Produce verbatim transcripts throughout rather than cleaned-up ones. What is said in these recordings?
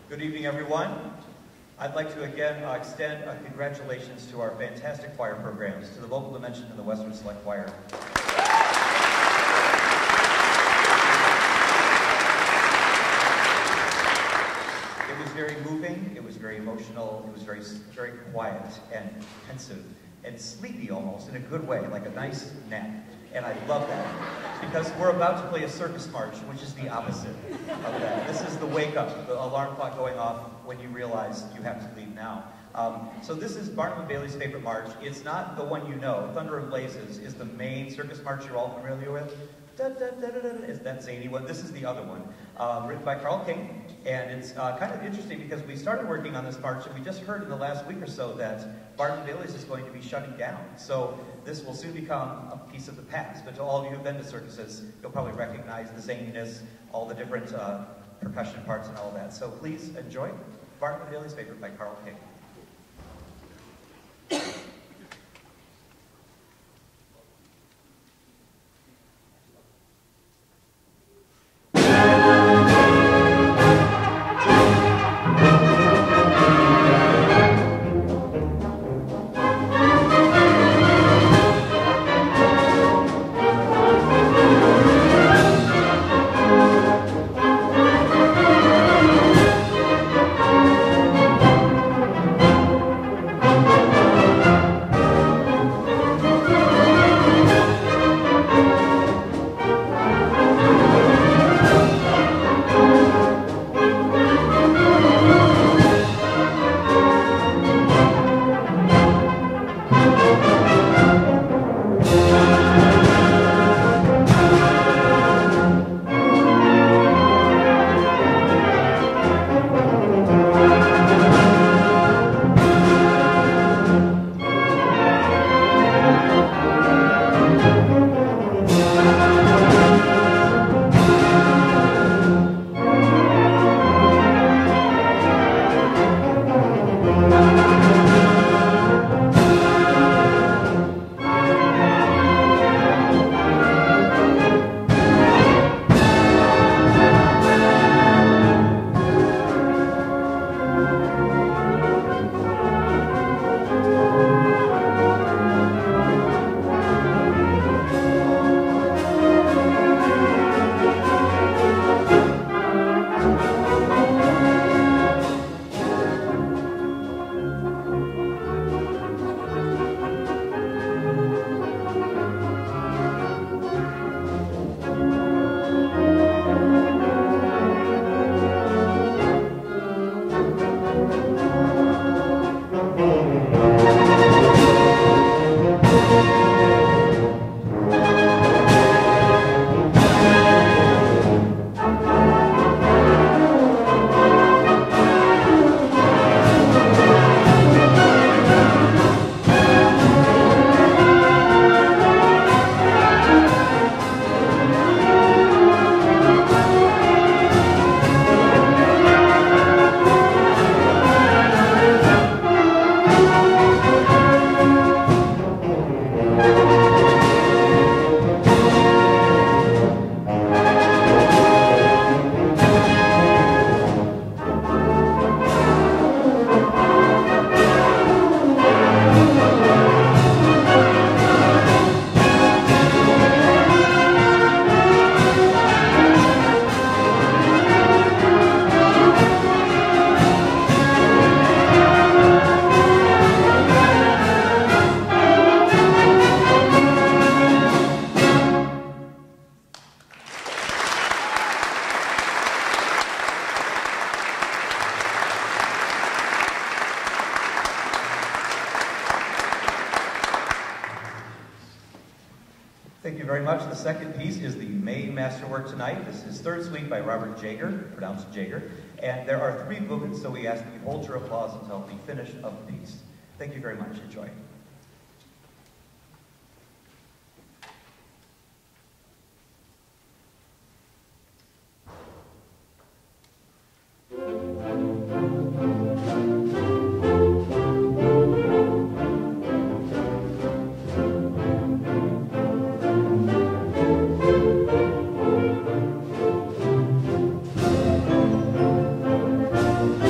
Good evening, everyone. I'd like to again uh, extend uh, congratulations to our fantastic choir programs, to the Vocal Dimension and the Western Select Choir. It was very moving, it was very emotional, it was very, very quiet and pensive and sleepy almost, in a good way, like a nice nap. And I love that, because we're about to play a circus march, which is the opposite of that. This is the wake up, the alarm clock going off when you realize you have to leave now. Um, so this is Barnum and Bailey's favorite march. It's not the one you know. Thunder and Blazes is the main circus march you're all familiar with. Da, da, da, da, da, is that zany one? This is the other one, um, written by Carl King. And it's uh, kind of interesting because we started working on this march and we just heard in the last week or so that Barnum and Bailey's is going to be shutting down. So this will soon become a piece of the past. But to all of you who've been to circuses, you'll probably recognize the zaniness, all the different uh, percussion parts and all that. So please enjoy Barnum and Bailey's favorite by Carl King. Thank you very much. The second piece is the main masterwork tonight. This is Third Suite by Robert Jager, pronounced Jager. And there are three movements, so we ask that you hold your applause until the finish of the piece. Thank you very much. Enjoy. Thank you.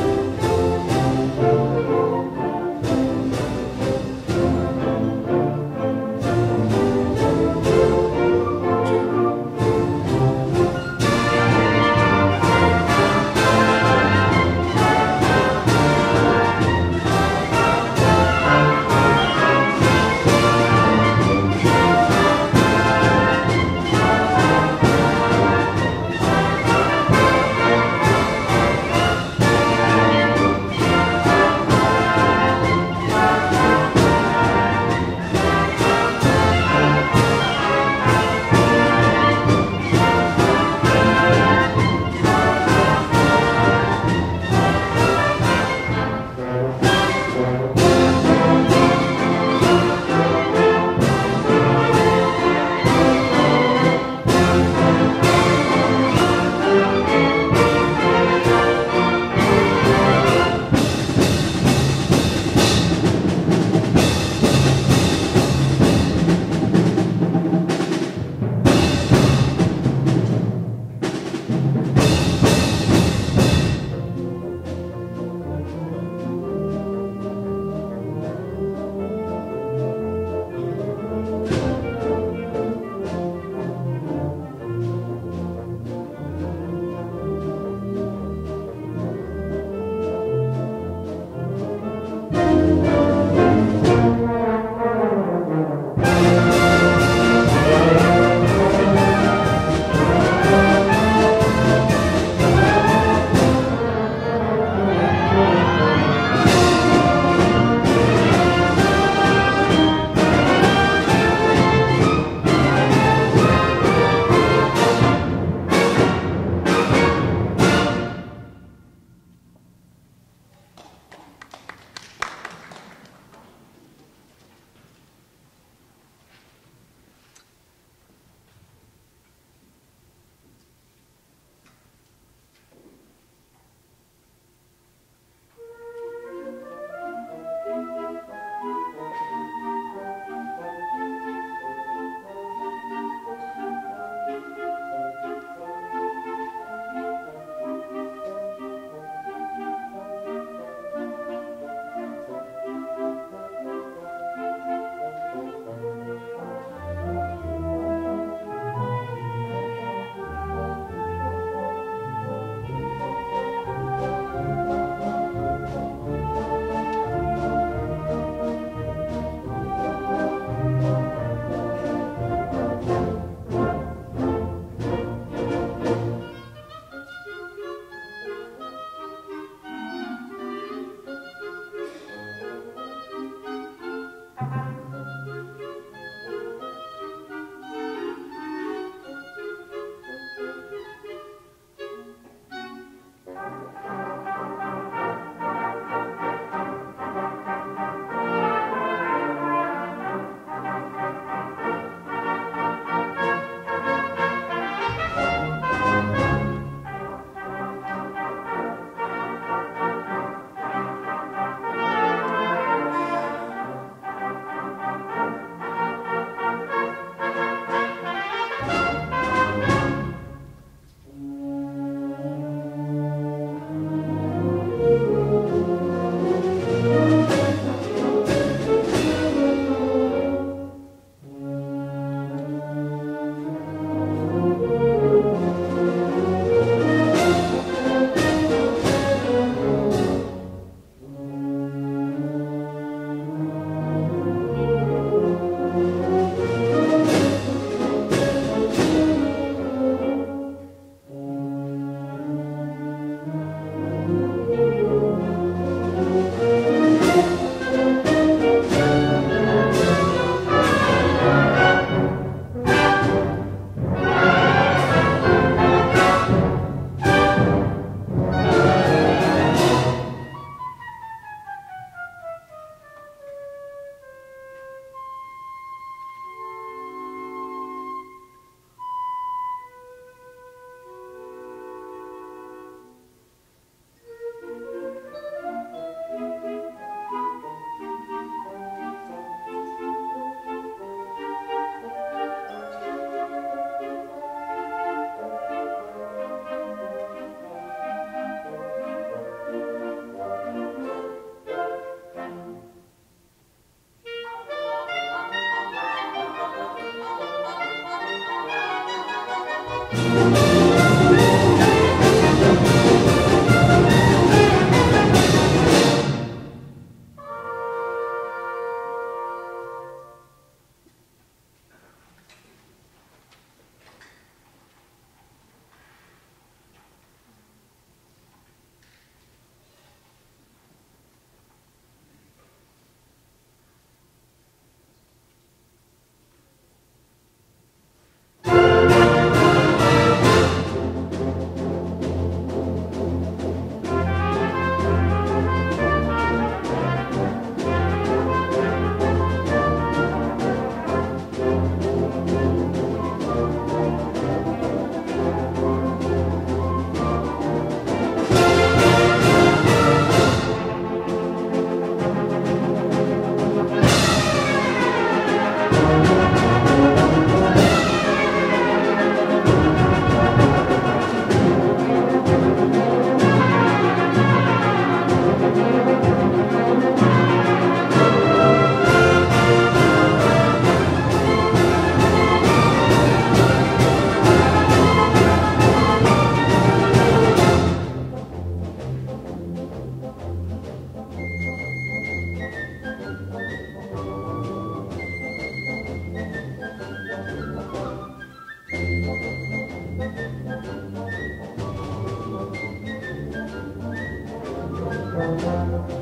Thank you.